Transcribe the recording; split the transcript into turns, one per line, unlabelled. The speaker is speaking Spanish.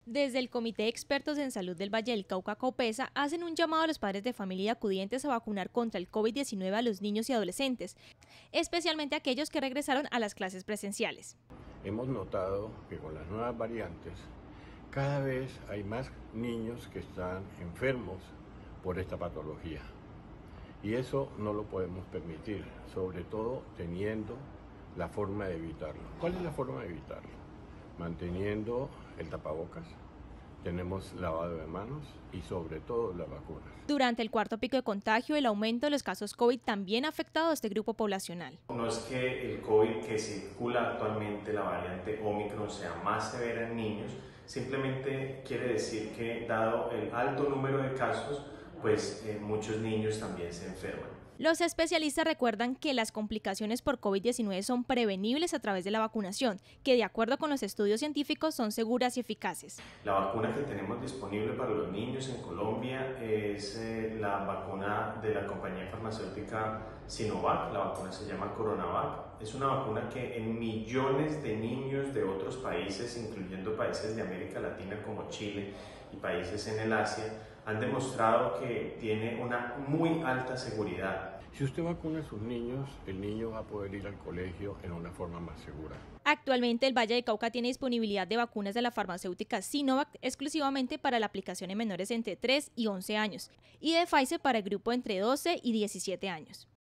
Desde el Comité de Expertos en Salud del Valle del Cauca, Copesa, hacen un llamado a los padres de familia y acudientes a vacunar contra el COVID-19 a los niños y adolescentes, especialmente aquellos que regresaron a las clases presenciales.
Hemos notado que con las nuevas variantes cada vez hay más niños que están enfermos por esta patología. Y eso no lo podemos permitir, sobre todo teniendo la forma de evitarlo. ¿Cuál es la forma de evitarlo? Manteniendo el tapabocas, tenemos lavado de manos y sobre todo las vacunas.
Durante el cuarto pico de contagio, el aumento de los casos COVID también ha afectado a este grupo poblacional.
No es que el COVID que circula actualmente, la variante Omicron, sea más severa en niños, simplemente quiere decir que dado el alto número de casos, pues muchos niños también se enferman.
Los especialistas recuerdan que las complicaciones por COVID-19 son prevenibles a través de la vacunación, que de acuerdo con los estudios científicos son seguras y eficaces.
La vacuna que tenemos disponible para los niños en Colombia es la vacuna de la compañía farmacéutica Sinovac, la vacuna se llama Coronavac. Es una vacuna que en millones de niños de otros países, incluyendo países de América Latina como Chile y países en el Asia, han demostrado que tiene una muy alta seguridad.
Si usted vacuna a sus niños, el niño va a poder ir al colegio en una forma más segura.
Actualmente el Valle del Cauca tiene disponibilidad de vacunas de la farmacéutica Sinovac exclusivamente para la aplicación en menores entre 3 y 11 años y de Pfizer para el grupo entre 12 y 17 años.